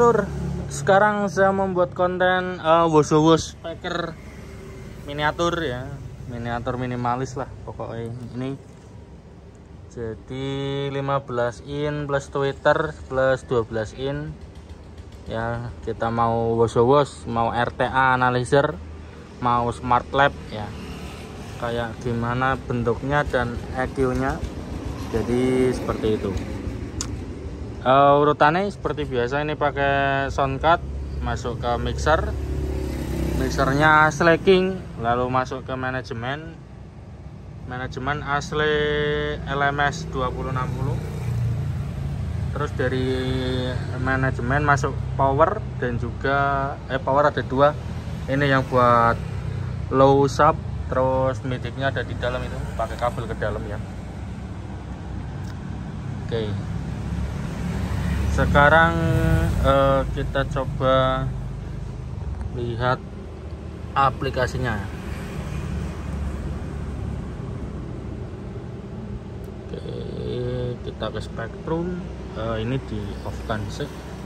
lur, sekarang saya membuat konten wash speaker miniatur ya, miniatur minimalis lah pokoknya ini. Jadi 15 in plus tweeter plus 12 in ya. Kita mau wash, mau RTA analyzer, mau smart lab ya, kayak gimana bentuknya dan EQ nya. Jadi seperti itu. Urutannya seperti biasa, ini pakai soundcard, masuk ke mixernya slacking, lalu masuk ke manajemen asli LMS 2060. Terus dari manajemen masuk power, dan juga power ada dua, ini yang buat low sub, terus midicnya ada di dalam, itu pakai kabel ke dalam ya. Oke, sekarang kita coba lihat aplikasinya. Oke, kita ke spektrum, ini di off kan sih.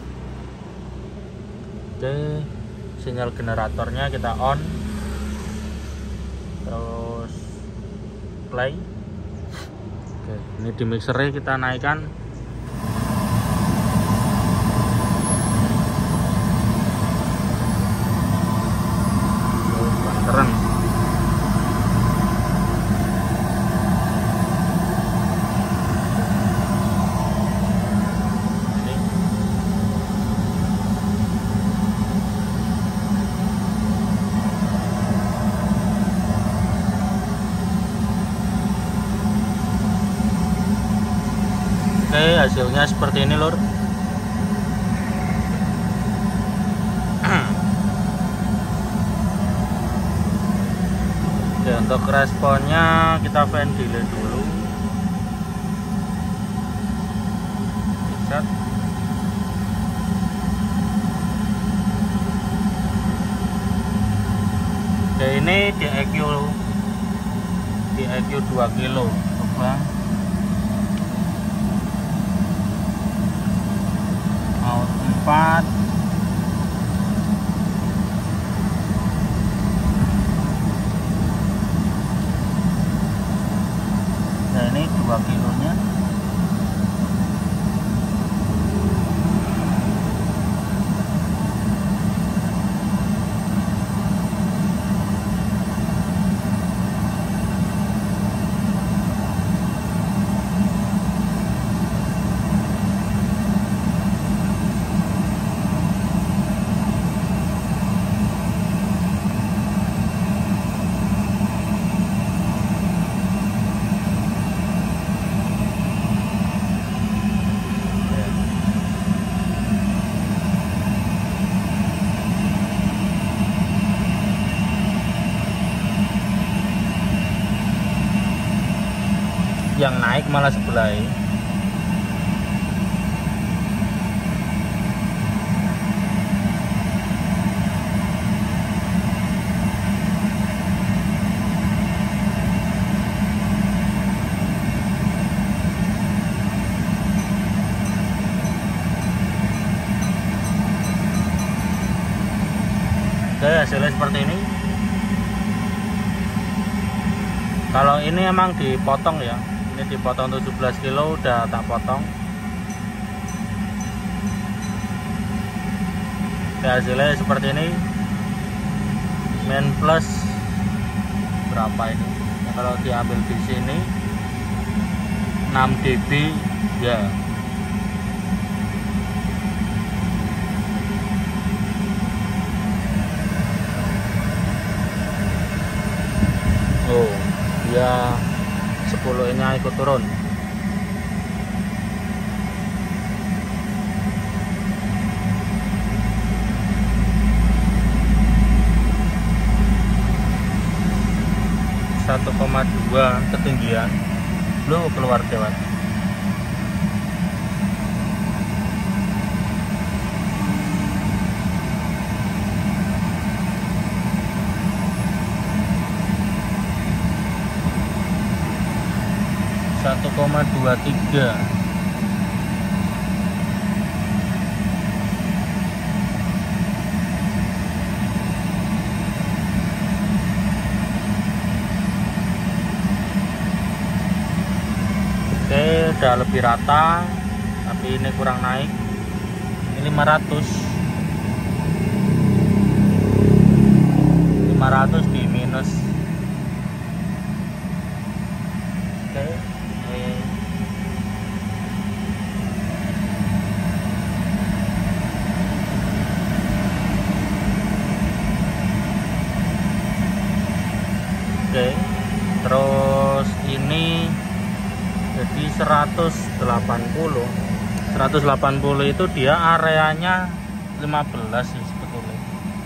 Oke, sinyal generatornya kita on, terus play. Oke, ini di mixernya kita naikkan. Keren. Oke, hasilnya seperti ini lur. Oke, untuk responnya kita fan delay dulu. Set. Oke, ini di EQ 2 kilo. Coba out 4. Nah, ini 2 kilonya. Yang naik malah sebelah ini. Oke, hasilnya seperti ini. Kalau ini emang dipotong ya, ini dipotong 17 kilo, udah tak potong. Oke, hasilnya seperti ini. Main plus berapa ini? Nah, kalau diambil di sini 6 dB ya. Oh, dia 10 nya ikut turun. Satu 1,2 ketinggian lu keluar lewat. Satu 1,23. udah lebih rata, tapi ini kurang naik. Ini 500 di minus. Oke. Oke, terus ini jadi 180 itu dia areanya 15 sih sebetulnya.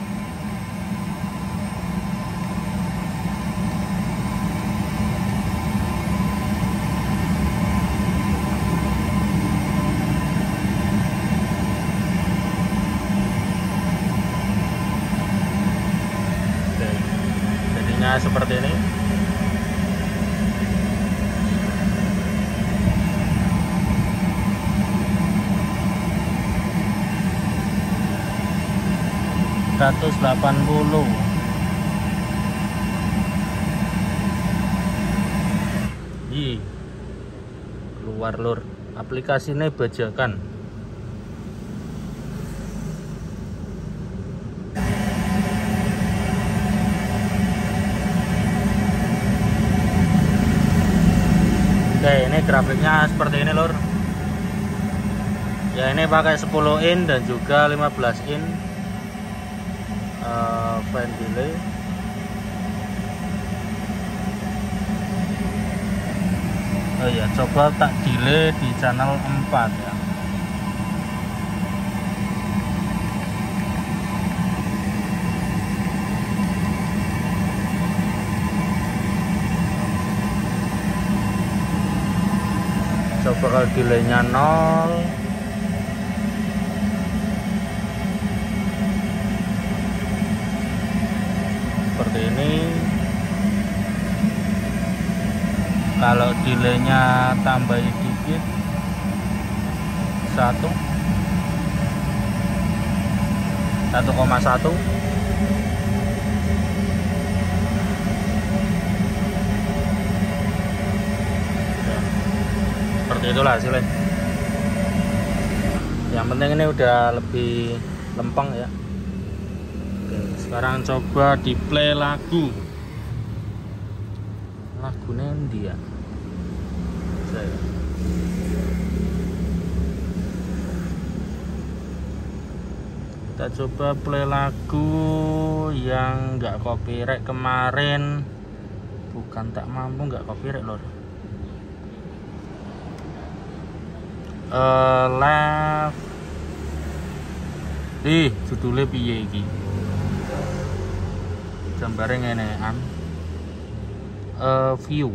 Oke, jadinya seperti ini. $180. Ih, keluar lur, aplikasinya bajakan. Oke, ini grafiknya seperti ini lur. Ya, ini pakai 10 in dan juga 15 in fan delay. Oh ya, coba tak delay di channel 4 ya. Coba kalau delaynya 0. Seperti ini. Kalau delaynya tambah dikit 1,1. Seperti itulah hasilnya. Yang penting ini udah lebih lempeng ya. Oke, sekarang coba di play lagu Nendia. Kita coba play lagu yang nggak copyright kemarin. Bukan tak mampu, nggak copyright lor. Left. Judulnya piye iki? Gambare ngenean. View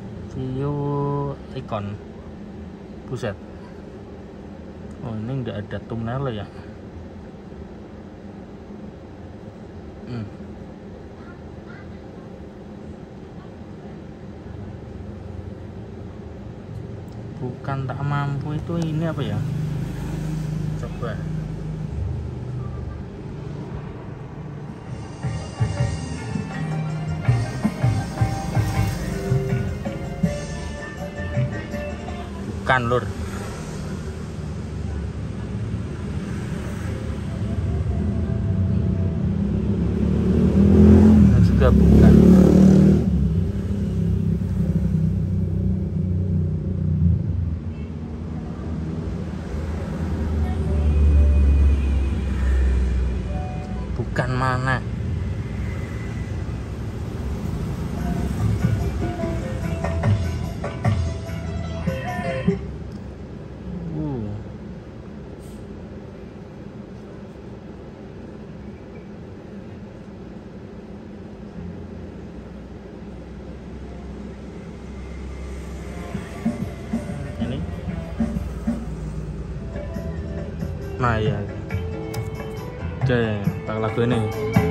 icon. Buset. Oh, ini nggak ada thumbnail ya. Bukan tak mampu itu, ini apa ya? Coba. Bukan lur. Ini juga bukan. Bukan mana? Ini. Nah ya. Oke, pakai lagu ini.